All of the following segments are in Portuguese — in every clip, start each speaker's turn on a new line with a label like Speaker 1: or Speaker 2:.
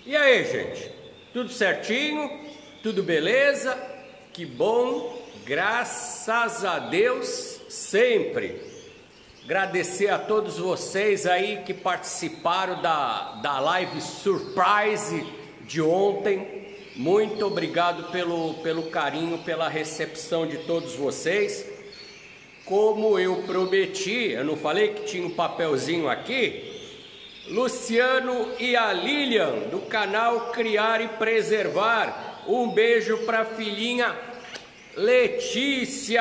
Speaker 1: E aí, gente? Tudo certinho? Tudo beleza? Que bom! Graças a Deus sempre! Agradecer a todos vocês aí que participaram da live surprise de ontem. Muito obrigado pelo carinho, pela recepção de todos vocês. Como eu prometi, eu não falei que tinha um papelzinho aqui? Luciano e a Lilian, do canal Criar e Preservar. Um beijo para a filhinha Letícia.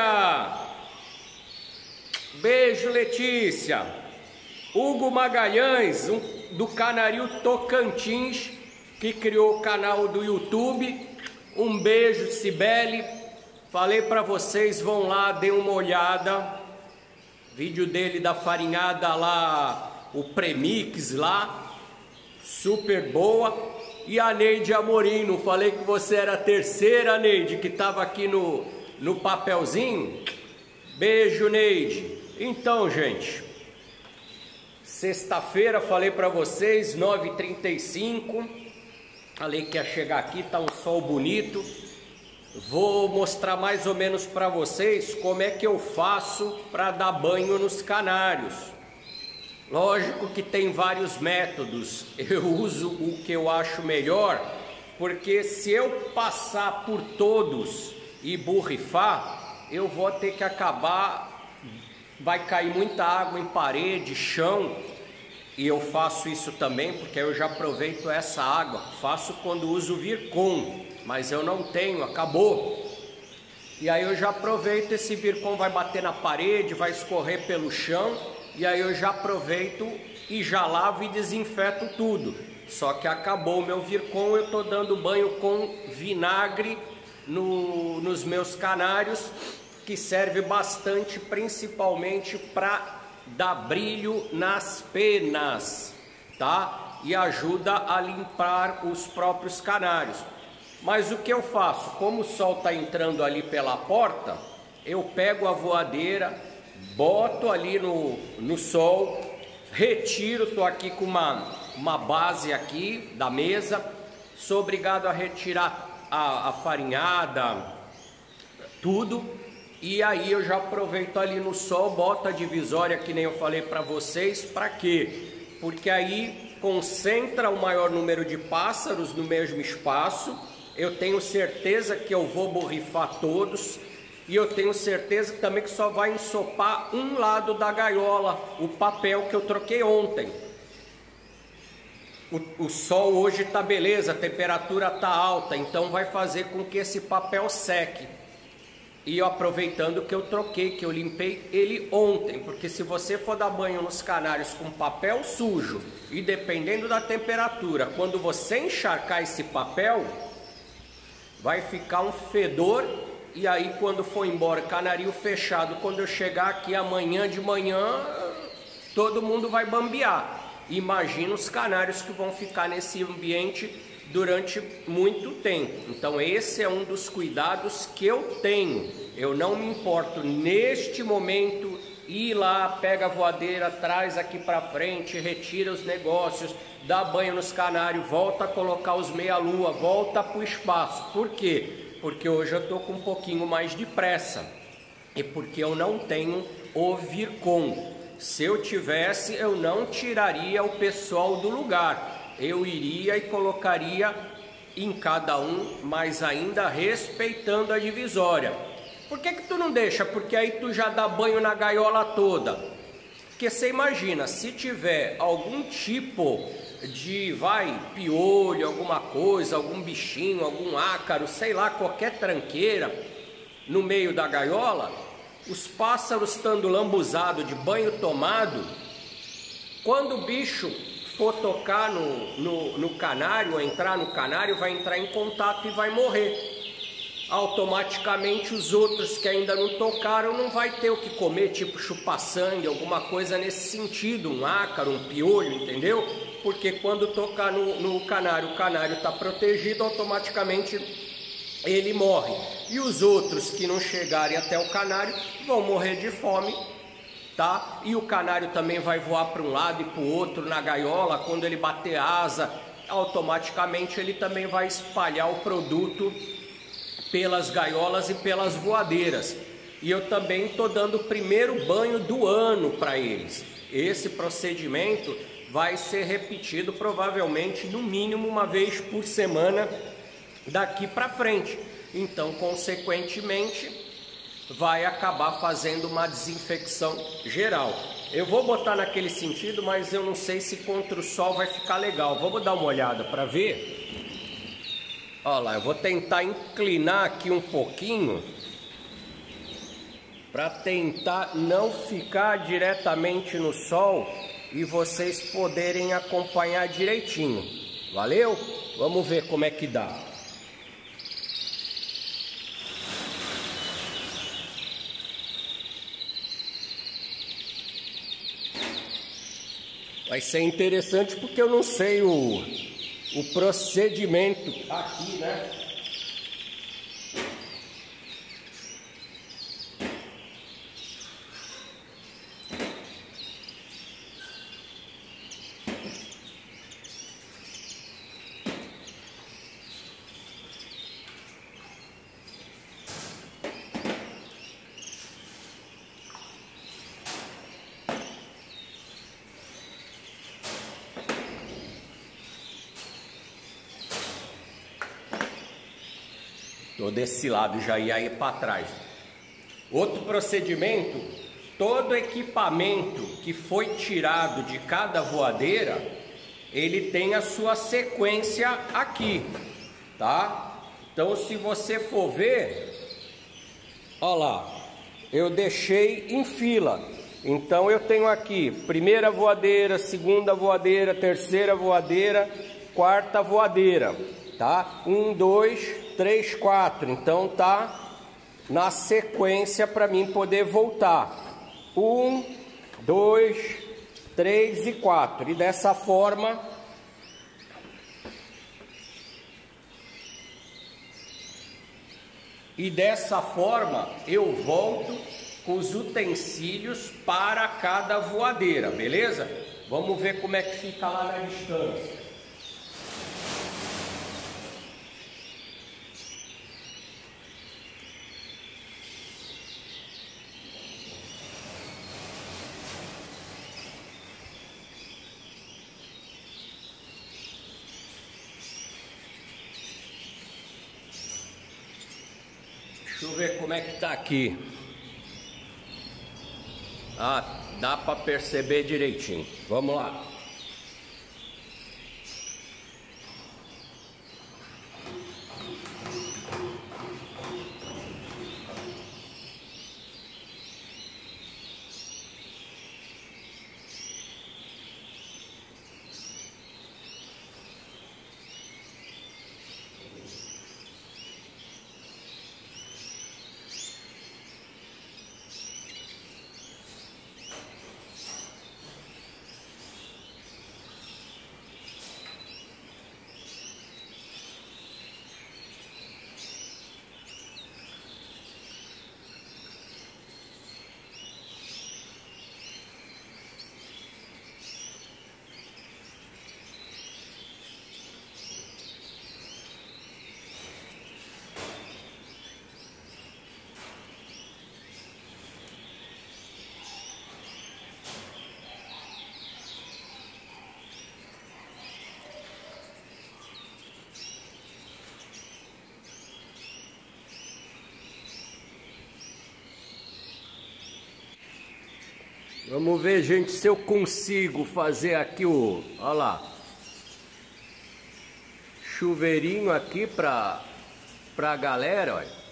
Speaker 1: Beijo, Letícia. Hugo Magalhães, do Canaril Tocantins, que criou o canal do YouTube. Um beijo, Cibele. Falei para vocês, vão lá, dê uma olhada. Vídeo dele da farinhada lá, o premix lá, super boa. E a Neide Amorim, não falei que você era a terceira, Neide, que estava aqui no papelzinho? Beijo, Neide. Então, gente, sexta-feira, falei para vocês, 9h35, falei que ia chegar aqui, tá um sol bonito. Vou mostrar mais ou menos para vocês como é que eu faço para dar banho nos canários. Lógico que tem vários métodos, eu uso o que eu acho melhor, porque se eu passar por todos e borrifar, eu vou ter que acabar, vai cair muita água em parede, chão, e eu faço isso também, porque eu já aproveito essa água, faço quando uso Virkon, mas eu não tenho, acabou. E aí eu já aproveito, esse Virkon vai bater na parede, vai escorrer pelo chão, e aí eu já aproveito e já lavo e desinfeto tudo. Só que acabou o meu Virkon, eu estou dando banho com vinagre nos meus canários, que serve bastante, principalmente para dar brilho nas penas, tá? E ajuda a limpar os próprios canários. Mas o que eu faço? Como o sol está entrando ali pela porta, eu pego a voadeira, boto ali no sol, retiro, estou aqui com uma base aqui da mesa, sou obrigado a retirar a farinhada, tudo, e aí eu já aproveito ali no sol, boto a divisória, que nem eu falei para vocês. Para quê? Porque aí concentra o maior número de pássaros no mesmo espaço, eu tenho certeza que eu vou borrifar todos, e eu tenho certeza também que só vai ensopar um lado da gaiola, o papel que eu troquei ontem. O sol hoje está beleza, a temperatura está alta, então vai fazer com que esse papel seque. E eu, aproveitando que eu troquei, que eu limpei ele ontem, porque se você for dar banho nos canários com papel sujo, e dependendo da temperatura, quando você encharcar esse papel, vai ficar um fedor. E aí quando for embora, canarinho fechado, quando eu chegar aqui amanhã de manhã, todo mundo vai bambear. Imagina os canários que vão ficar nesse ambiente durante muito tempo. Então esse é um dos cuidados que eu tenho. Eu não me importo neste momento ir lá, pega a voadeira, traz aqui para frente, retira os negócios, dá banho nos canários, volta a colocar os meia-lua, volta para o espaço. Por quê? Porque hoje eu estou com um pouquinho mais de pressa, e porque eu não tenho o Virkon. Se eu tivesse, eu não tiraria o pessoal do lugar, eu iria e colocaria em cada um, mas ainda respeitando a divisória. Por que tu não deixa? Porque aí tu já dá banho na gaiola toda. Porque você imagina, se tiver algum tipo de piolho, alguma coisa, algum bichinho, algum ácaro, sei lá, qualquer tranqueira no meio da gaiola, os pássaros estando lambuzados de banho tomado, quando o bicho for tocar no canário, ou entrar no canário, vai entrar em contato e vai morrer. Automaticamente os outros que ainda não tocaram não vai ter o que comer, tipo chupar-sangue, alguma coisa nesse sentido, um ácaro, um piolho, entendeu? Porque quando tocar no canário, o canário está protegido, automaticamente ele morre. E os outros que não chegarem até o canário vão morrer de fome, tá? E o canário também vai voar para um lado e para o outro na gaiola, quando ele bater asa, automaticamente ele também vai espalhar o produto pelas gaiolas e pelas voadeiras. E eu também estou dando o primeiro banho do ano para eles. Esse procedimento vai ser repetido provavelmente no mínimo uma vez por semana daqui para frente. Então, consequentemente, vai acabar fazendo uma desinfecção geral. Eu vou botar naquele sentido, mas eu não sei se contra o sol vai ficar legal. Vamos dar uma olhada para ver. Olha lá, eu vou tentar inclinar aqui um pouquinho para tentar não ficar diretamente no sol e vocês poderem acompanhar direitinho. Valeu? Vamos ver como é que dá. Vai ser interessante porque eu não sei o procedimento aqui, né? Tô desse lado, já ia ir para trás. Outro procedimento, todo equipamento que foi tirado de cada voadeira, ele tem a sua sequência aqui, tá? Então, se você for ver, ó lá, eu deixei em fila. Então, eu tenho aqui primeira voadeira, segunda voadeira, terceira voadeira, quarta voadeira, tá? 1, 2, 3, 4. Então tá na sequência para mim poder voltar. 1, 2, 3 e 4. E dessa forma eu volto com os utensílios para cada voadeira, beleza? Vamos ver como é que fica lá na distância. Deixa eu ver como é que tá aqui. Ah, dá para perceber direitinho. Vamos lá. Vamos ver, gente, se eu consigo fazer aqui o... Olha lá. Chuveirinho aqui pra galera, olha.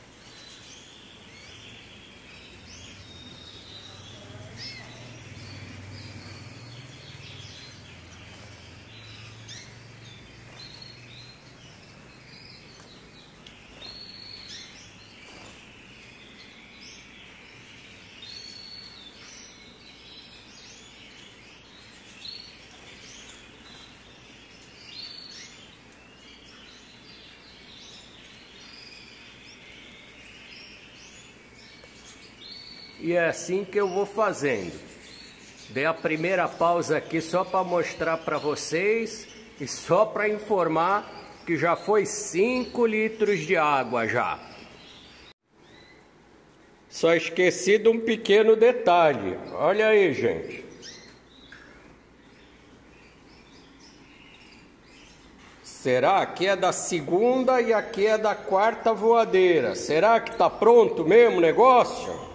Speaker 1: E é assim que eu vou fazendo. Dei a primeira pausa aqui só para mostrar para vocês E só para informar que já foi 5 litros de água já. Só esqueci de um pequeno detalhe. Olha aí, gente. Será? Aqui é da segunda e aqui é da quarta voadeira. Será que tá pronto mesmo o negócio?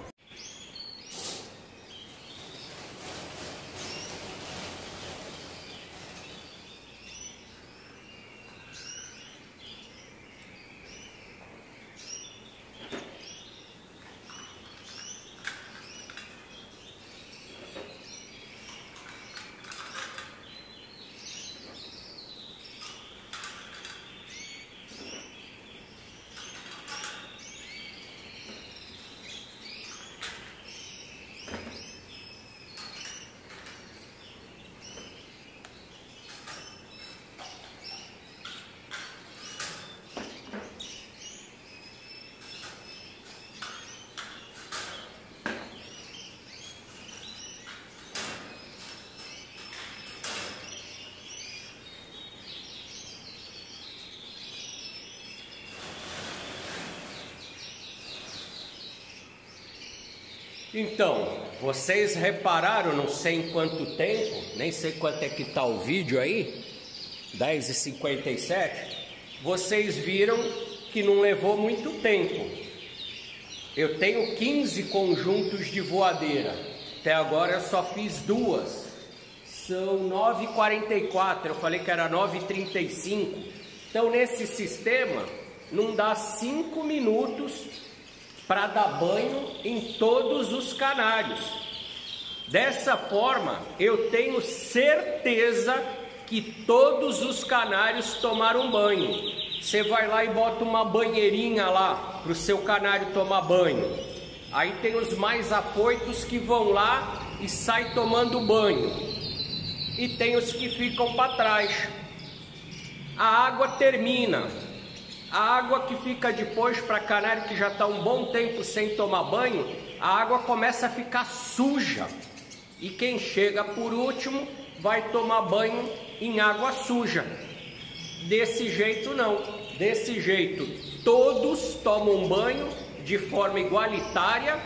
Speaker 1: Então, vocês repararam, não sei em quanto tempo, nem sei quanto é que está o vídeo aí, 10h57, vocês viram que não levou muito tempo. Eu tenho 15 conjuntos de voadeira, até agora eu só fiz 2, são 9h44, eu falei que era 9h35, então nesse sistema não dá 5 minutos para dar banho em todos os canários. Dessa forma, eu tenho certeza que todos os canários tomaram banho. Você vai lá e bota uma banheirinha lá para o seu canário tomar banho. Aí tem os mais afoitos que vão lá e saem tomando banho. E tem os que ficam para trás. A água termina. A água que fica depois para canário que já está um bom tempo sem tomar banho, a água começa a ficar suja. E quem chega por último vai tomar banho em água suja. Desse jeito não. Desse jeito todos tomam banho de forma igualitária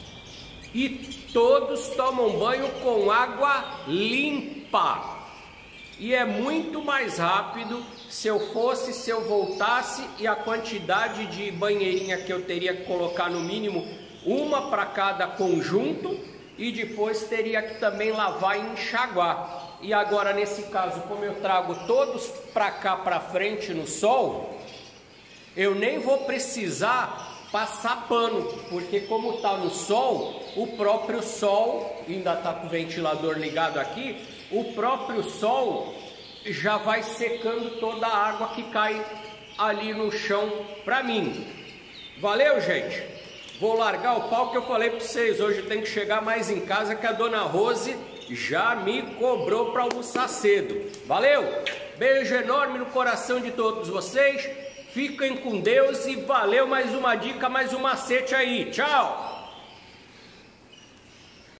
Speaker 1: e todos tomam banho com água limpa. E é muito mais rápido se eu voltasse e a quantidade de banheirinha que eu teria que colocar no mínimo uma para cada conjunto e depois teria que também lavar e enxaguar. E agora nesse caso, como eu trago todos para cá para frente no sol, eu nem vou precisar passar pano, porque como está no sol, o próprio sol, ainda está com o ventilador ligado aqui, o próprio sol já vai secando toda a água que cai ali no chão para mim. Valeu, gente? Vou largar o pau que eu falei para vocês. Hoje tem que chegar mais em casa que a dona Rose já me cobrou para almoçar cedo. Valeu? Beijo enorme no coração de todos vocês. Fiquem com Deus e valeu mais uma dica, mais um macete aí. Tchau!